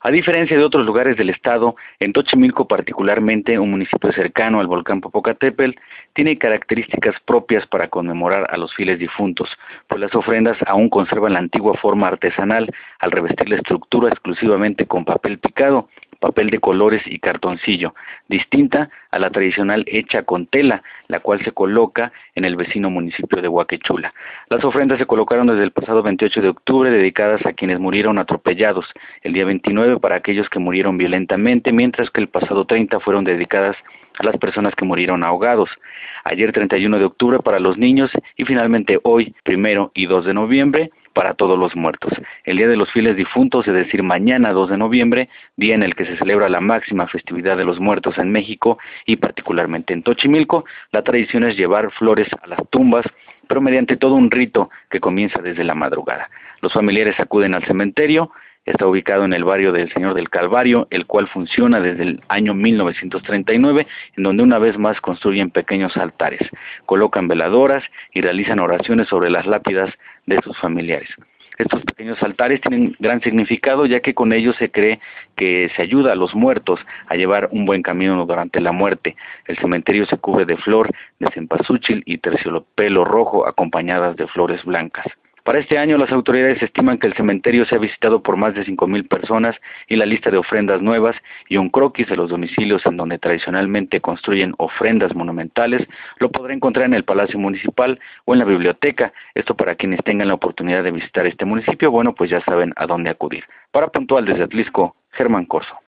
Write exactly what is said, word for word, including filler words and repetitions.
A diferencia de otros lugares del estado, en Xochimilco particularmente, un municipio cercano al volcán Popocatépetl, tiene características propias para conmemorar a los fieles difuntos, pues las ofrendas aún conservan la antigua forma artesanal al revestir la estructura exclusivamente con papel picado, papel de colores y cartoncillo, distinta a la tradicional hecha con tela, la cual se coloca en el vecino municipio de Huaquechula. Las ofrendas se colocaron desde el pasado veintiocho de octubre, dedicadas a quienes murieron atropellados, el día veintinueve para aquellos que murieron violentamente, mientras que el pasado treinta fueron dedicadas a las personas que murieron ahogados. Ayer treinta y uno de octubre para los niños y finalmente hoy, primero y dos de noviembre, para todos los muertos. El Día de los Fieles Difuntos, es decir, mañana dos de noviembre, día en el que se celebra la máxima festividad de los muertos en México y particularmente en Xochimilco, la tradición es llevar flores a las tumbas, pero mediante todo un rito que comienza desde la madrugada. Los familiares acuden al cementerio. Está ubicado en el barrio del Señor del Calvario, el cual funciona desde el año mil novecientos treinta y nueve, en donde una vez más construyen pequeños altares, colocan veladoras y realizan oraciones sobre las lápidas de sus familiares. Estos pequeños altares tienen gran significado, ya que con ellos se cree que se ayuda a los muertos a llevar un buen camino durante la muerte. El cementerio se cubre de flor de cempasúchil y terciopelo rojo, acompañadas de flores blancas. Para este año, las autoridades estiman que el cementerio sea visitado por más de cinco mil personas y la lista de ofrendas nuevas y un croquis de los domicilios en donde tradicionalmente construyen ofrendas monumentales lo podrá encontrar en el Palacio Municipal o en la biblioteca. Esto para quienes tengan la oportunidad de visitar este municipio, bueno, pues ya saben a dónde acudir. Para Puntual desde Atlisco, Germán Corzo.